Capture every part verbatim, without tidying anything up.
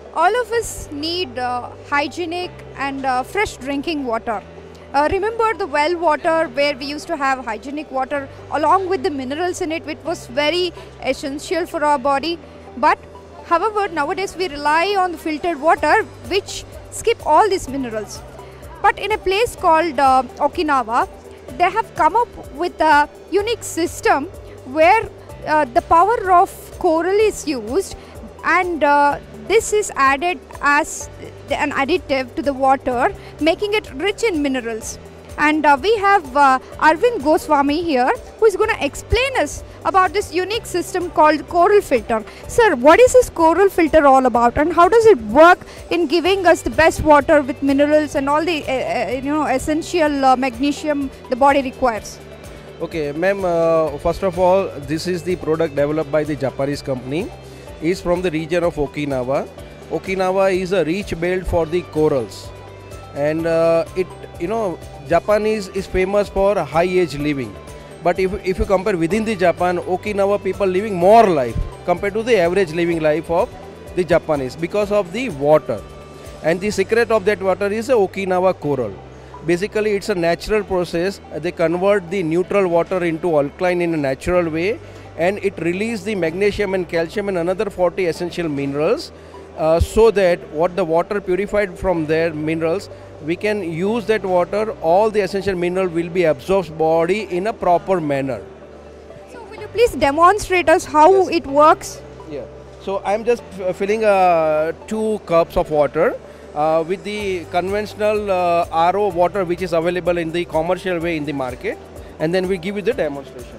all of us need uh, hygienic and uh, fresh drinking water. Uh, remember the well water where we used to have hygienic water along with the minerals in it, which was very essential for our body. But however, nowadays we rely on the filtered water which skip all these minerals. But in a place called uh, Okinawa, they have come up with a unique system where uh, the power of coral is used, and uh, this is added as an additive to the water, making it rich in minerals. And uh, we have uh, Arvind Goswami here, who is going to explain us about this unique system called coral filter. Sir, what is this coral filter all about, and how does it work in giving us the best water with minerals and all the uh, uh, you know essential uh, magnesium the body requires? Okay, ma'am, uh, first of all, this is the product developed by the Japanese company. It's from the region of Okinawa. Okinawa is a rich belt for the corals, and uh, it you know Japan is, is famous for high age living. But if, if you compare within the Japan, Okinawa people living more life compared to the average living life of the Japanese because of the water. And the secret of that water is the Okinawa coral. Basically, it's a natural process. They convert the neutral water into alkaline in a natural way, and it releases the magnesium and calcium and another forty essential minerals, uh, so that what the water purified from their minerals, we can use that water, all the essential mineral will be absorbed body in a proper manner. So will you please demonstrate us how yes. it works? Yeah. So I am just filling uh, two cups of water uh, with the conventional uh, R O water which is available in the commercial way in the market, and then we give you the demonstration.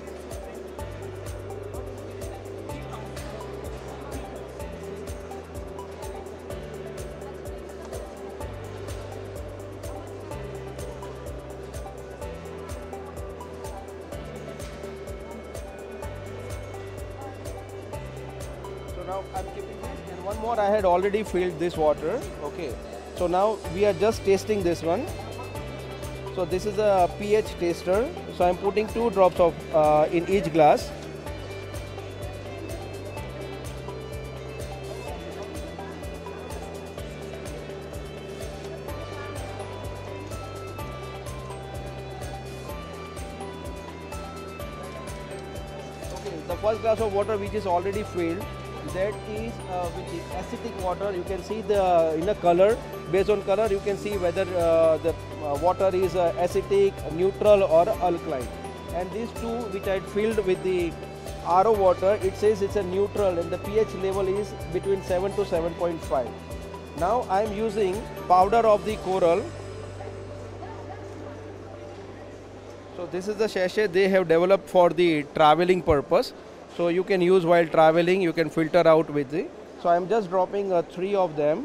Now I'm keeping this, and one more I had already filled this water. Okay, so now we are just tasting this one. So this is a pH taster. So I'm putting two drops of uh, in each glass. Okay, the first glass of water which is already filled, that is uh, with the acidic water. You can see the in a color, based on color you can see whether uh, the uh, water is uh, acidic, neutral or alkaline. And these two which I filled with the R O water, it says it's a neutral and the pH level is between seven to seven point five. Now I am using powder of the coral. So this is the sachet they have developed for the traveling purpose. So you can use while traveling, you can filter out with it. So I am just dropping uh, three of them.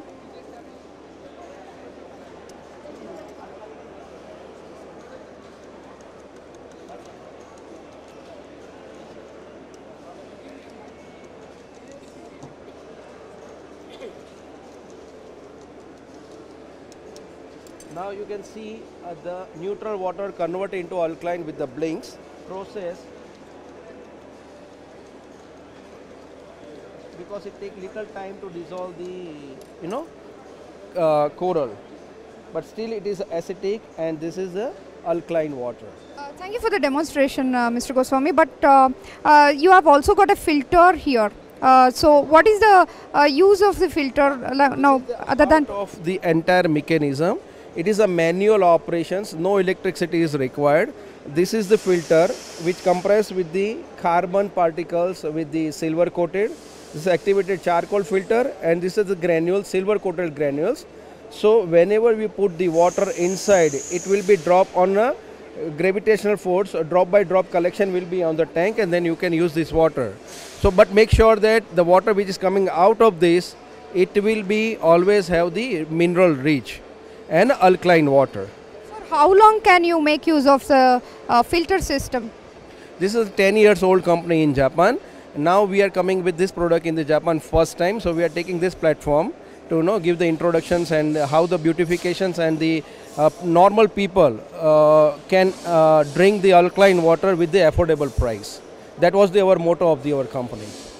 Now you can see uh, the neutral water convert into alkaline with the blinks process. Because it takes little time to dissolve the you know uh, coral, but still it is acidic, and this is the alkaline water. Uh, thank you for the demonstration, uh, Mister Goswami, but uh, uh, you have also got a filter here. Uh, so what is the uh, use of the filter uh, now other than of the entire mechanism? It is a manual operations, no electricity is required. This is the filter which compressed with the carbon particles with the silver coated. This is activated charcoal filter, and this is the granules, silver coated granules. So whenever we put the water inside, it will be dropped on a gravitational force, a drop by drop collection will be on the tank, and then you can use this water. So but make sure that the water which is coming out of this, it will be always have the mineral rich and alkaline water. For how long can you make use of the uh, filter system? This is a ten years old company in Japan. Now we are coming with this product in the Japan first time, so we are taking this platform to you know give the introductions and how the beautifications and the uh, normal people uh, can uh, drink the alkaline water with the affordable price. That was the, our motto of the our company.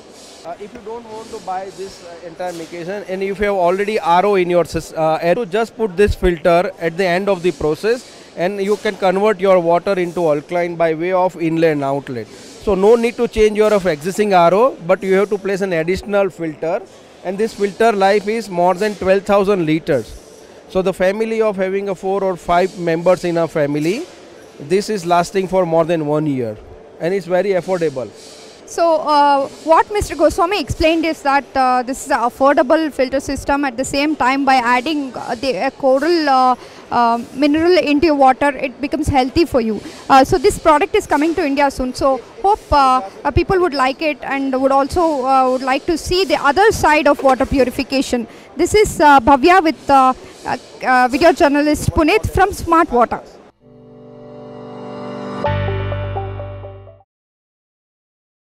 Uh, if you don't want to buy this uh, entire mechanism, and if you have already R O in your system, uh, you just put this filter at the end of the process, and you can convert your water into alkaline by way of inlet outlet. So no need to change your of existing R O, but you have to place an additional filter, and this filter life is more than twelve thousand liters. So the family of having a four or five members in a family, this is lasting for more than one year, and it's very affordable. So uh, what Mister Goswami explained is that uh, this is an affordable filter system. At the same time, by adding uh, the uh, coral uh, uh, mineral into your water, it becomes healthy for you. Uh, so this product is coming to India soon. So hope uh, uh, people would like it and would also uh, would like to see the other side of water purification. This is uh, Bhavya with uh, uh, uh, video journalist Puneet from Smart Water.